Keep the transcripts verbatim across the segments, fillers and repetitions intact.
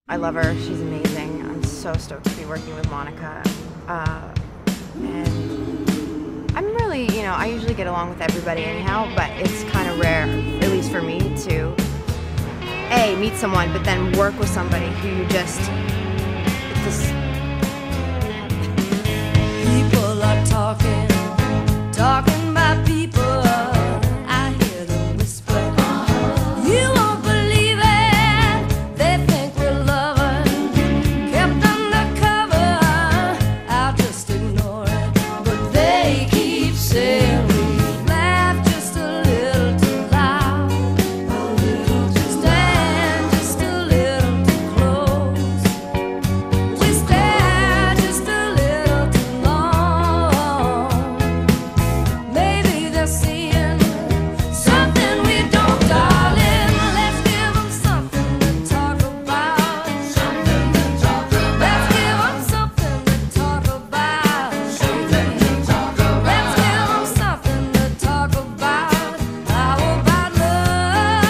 I love her. She's amazing. I'm so stoked to be working with Monica. Uh, and I'm really, you know, I usually get along with everybody anyhow, but it's kind of rare, at least for me, to A, meet someone, but then work with somebody who you just, just people are talking, talking about people. I hear them whisper. You won't believe it. They think we're lovers, kept undercover. I'll just ignore it, but they keep saying we laugh just a little too loud, a little too stand just a little too close. We stare just a little too long. Maybe they're seeing something we don't, darling. Let's give them something to talk about. Something to talk about. Let's give them something to talk about. Something to talk about. Let's give them something to talk about. How about love?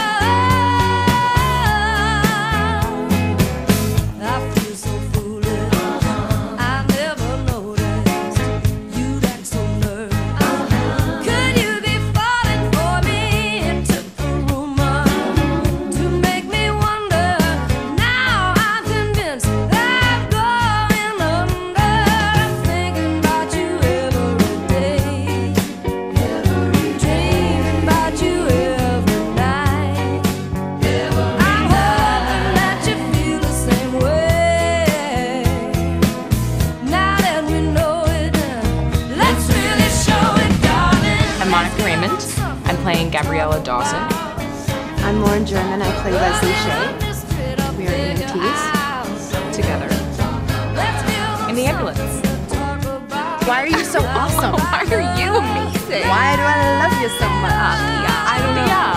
I feel so foolish. I never noticed you'd act so nervous. Could you be falling for me? It took a rumor to make me wonder. Now I'm convinced I'm going under. Thinking about you every day, dreaming about you every night. I'm hoping that you feel the same way. Now that we know it, let's really show it, darling. I'm Monica Raymond. I'm playing Gabriella Dawson. I'm Lauren German. I play Leslie Shea. We are E M Ts Together in the ambulance. Why are you so awesome? Why are you amazing? Why do I love you so much? Yeah, I don't know. Yeah.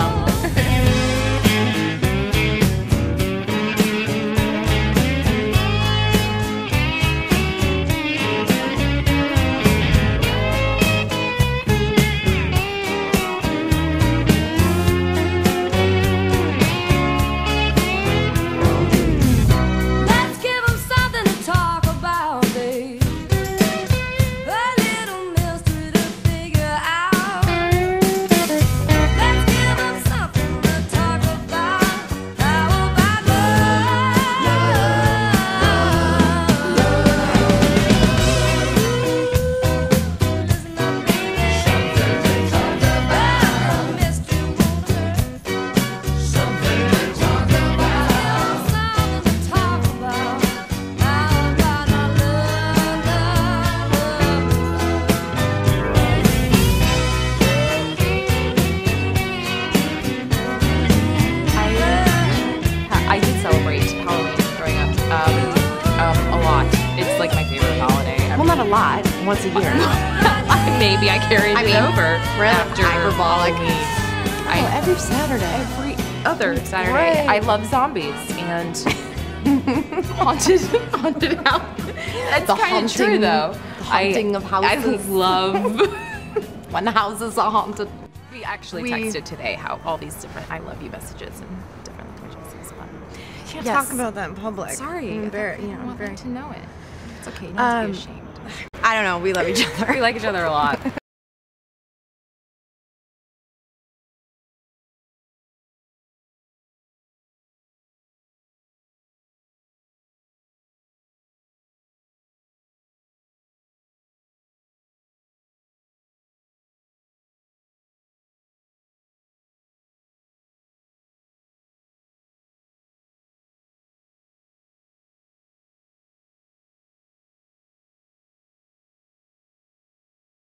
Let's give them something to talk about, babe. A little mystery to figure out. Let's give them something to talk about. How about love? Listen up, baby. Something to talk about. Mystery won't hurt. Something to talk about. Something to talk about. How about our love, love, I, I did celebrate Halloween growing up um, um, a lot. It's like my favorite holiday. Well, not a lot. Once a year. Maybe I carried I it mean, over really after hyperbolic. Halloween. Oh, I, every Saturday. every other Saturday. Right. I love zombies and haunted haunted house. That's The kind of true haunting- though. the haunting I, of houses. I love. When the houses are haunted. We actually We- texted today how all these different "I love you" messages in different languages is fun. You can't Yes. talk about that in public. Sorry, I'm I very, thought you you know, I'm want very. them to know it. It's okay. You don't have to Um, be ashamed. I don't know. We love each other. We like each other a lot.